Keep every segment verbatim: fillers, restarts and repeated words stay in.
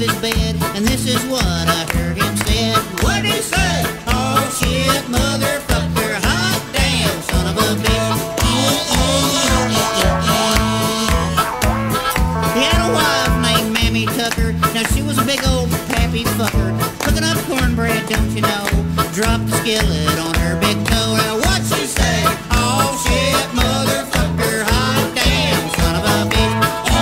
his bed, and this is what I heard him said. What'd he say? Oh shit, motherfucker, hot damn, son of a bitch. He had a wife named Mammy Tucker. Now she was a big old pappy fucker, cooking up cornbread, don't you know? Dropped the skillet on her big toe. Now what'd she say? Oh shit, motherfucker, hot damn, son of a bitch.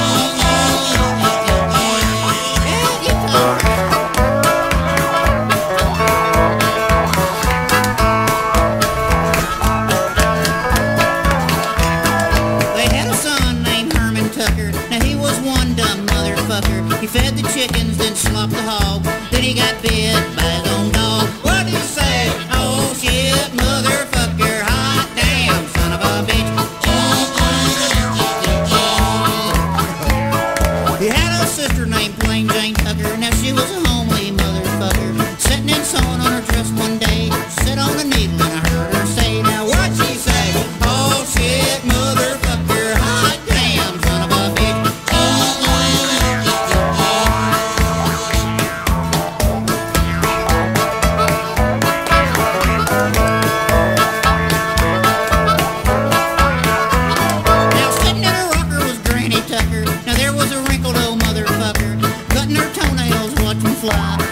He fed the chickens, then slopped the hog. Then he got bit by his own dog. What'd he say? Oh shit, motherfucker, hot damn, son of a bitch. He had a sister named Plain Jane Tucker. Now she was a homely motherfucker, sitting and sewing on her dress one day. Sit on a needle and I heard her say, now what'd she say? Oh shit, motherfucker, hot damn, son of a bitch. Now there was a wrinkled old motherfucker, cutting her toenails, watching fly.